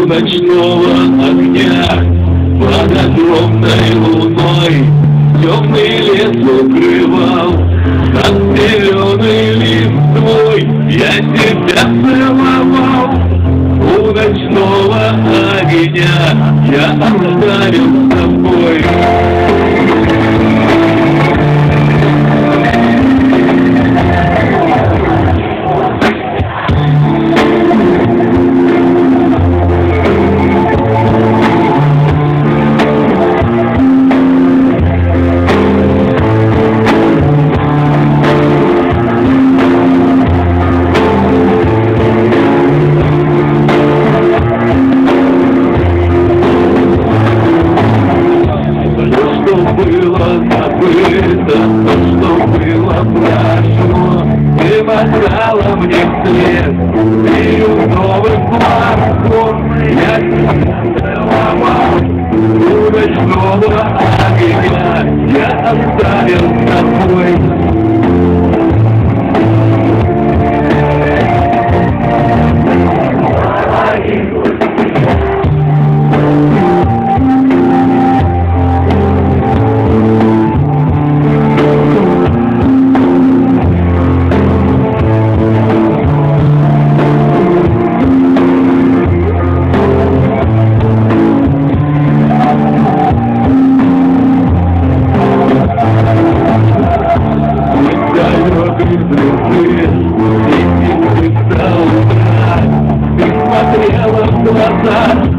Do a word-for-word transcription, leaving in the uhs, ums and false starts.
у ночного огня под огромной луной темный лес укрывал над зеленой листвой. Я тебя целовал у ночного огня, я оставил с тобой. Забыто, то, что было прошло, ты послала мне вслед, и новым платком я тебя целовал у ночного огня, я оставил с тобой. Ты смотрела в глаза.